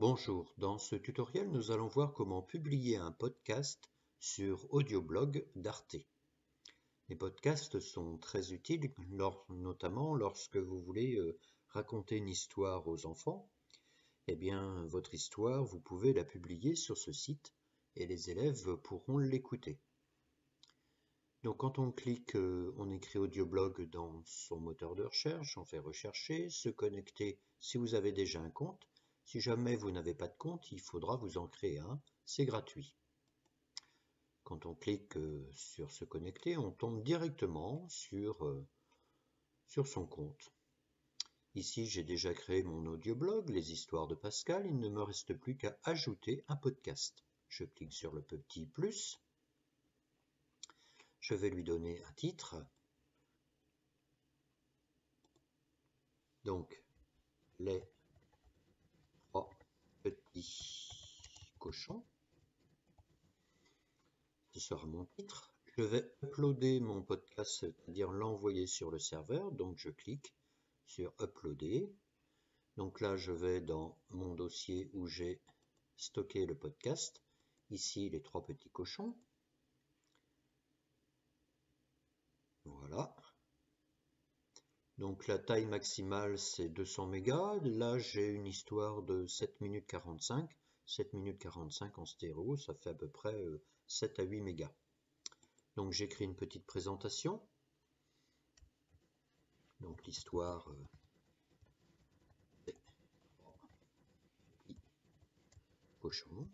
Bonjour, dans ce tutoriel nous allons voir comment publier un podcast sur Audioblog d'Arte. Les podcasts sont très utiles, notamment lorsque vous voulez raconter une histoire aux enfants. Eh bien, votre histoire, vous pouvez la publier sur ce site et les élèves pourront l'écouter. Donc quand on clique, on écrit Audioblog dans son moteur de recherche, on fait rechercher, se connecter si vous avez déjà un compte. Si jamais vous n'avez pas de compte, il faudra vous en créer un, c'est gratuit. Quand on clique sur se connecter, on tombe directement sur son compte. Ici, j'ai déjà créé mon audioblog, les histoires de Pascal, il ne me reste plus qu'à ajouter un podcast. Je clique sur le petit plus. Je vais lui donner un titre. Donc, les 3 petits cochons. Ce sera mon titre. Je vais uploader mon podcast, c'est-à-dire l'envoyer sur le serveur. Donc, je clique sur uploader. Donc là, je vais dans mon dossier où j'ai stocké le podcast. Ici, les 3 petits cochons. Voilà. Donc la taille maximale c'est 200 mégas. Là j'ai une histoire de 7 minutes 45. 7 minutes 45 en stéréo, ça fait à peu près 7 à 8 mégas. Donc j'écris une petite présentation. Donc l'histoire des cochons.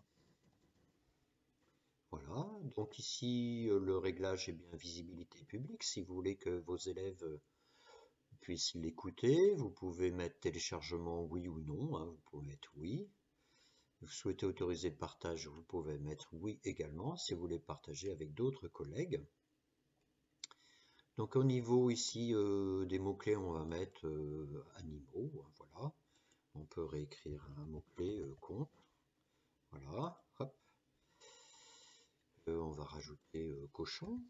Voilà. Donc ici le réglage est bien visibilité publique. Si vous voulez que vos élèves puissent l'écouter, vous pouvez mettre téléchargement oui ou non, hein, vous pouvez mettre oui. Vous souhaitez autoriser le partage, vous pouvez mettre oui également si vous voulez partager avec d'autres collègues. Donc au niveau ici des mots-clés, on va mettre animaux, voilà. On peut réécrire un mot-clé compte, voilà, hop. On va rajouter cochon.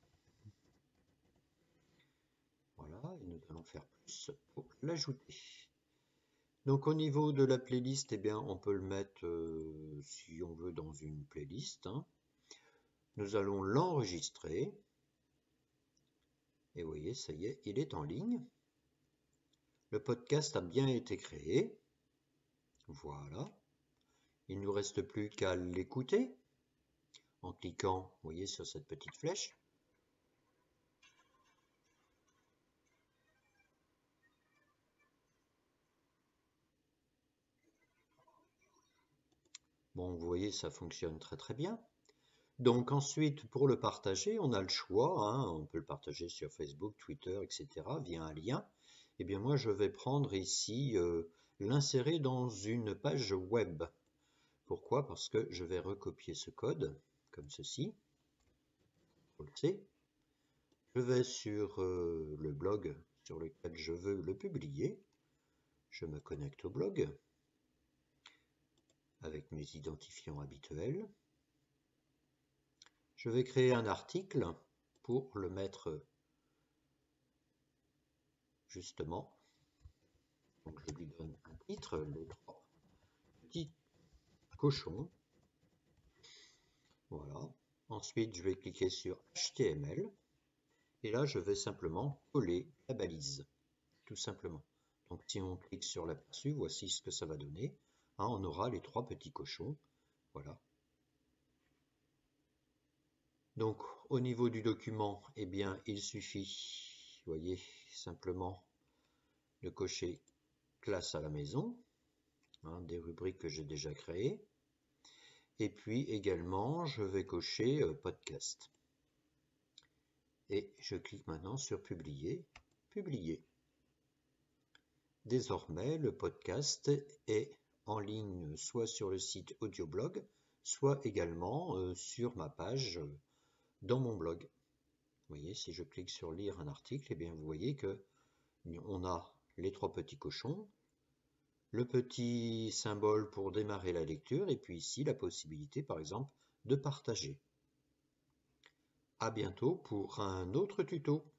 Voilà, et nous allons faire plus pour l'ajouter. Donc au niveau de la playlist, eh bien, on peut le mettre, si on veut, dans une playlist. Hein. Nous allons l'enregistrer. Et vous voyez, ça y est, il est en ligne. Le podcast a bien été créé. Voilà. Il ne nous reste plus qu'à l'écouter en cliquant, vous voyez, sur cette petite flèche. Bon, vous voyez, ça fonctionne très très bien. Donc ensuite, pour le partager, on a le choix. Hein, on peut le partager sur Facebook, Twitter, etc. via un lien. Eh bien moi, je vais prendre ici, l'insérer dans une page web. Pourquoi? Parce que je vais recopier ce code, comme ceci. CTRL-C. Je vais sur le blog sur lequel je veux le publier. Je me connecte au blog avec mes identifiants habituels. Je vais créer un article pour le mettre justement. Donc je lui donne un titre, les 3 petits cochons. Voilà. Ensuite, je vais cliquer sur HTML. Et là, je vais simplement coller la balise, tout simplement. Donc si on clique sur l'aperçu, voici ce que ça va donner. Hein, on aura les 3 petits cochons. Voilà. Donc au niveau du document, eh bien il suffit, vous voyez, simplement de cocher classe à la maison, hein, des rubriques que j'ai déjà créées. Et puis également, je vais cocher podcast. Et je clique maintenant sur publier, publier. Désormais, le podcast est en ligne soit sur le site Audioblog, soit également sur ma page dans mon blog. Vous voyez, si je clique sur lire un article, eh bien vous voyez que on a les 3 petits cochons, le petit symbole pour démarrer la lecture, et puis ici la possibilité par exemple de partager. À bientôt pour un autre tuto.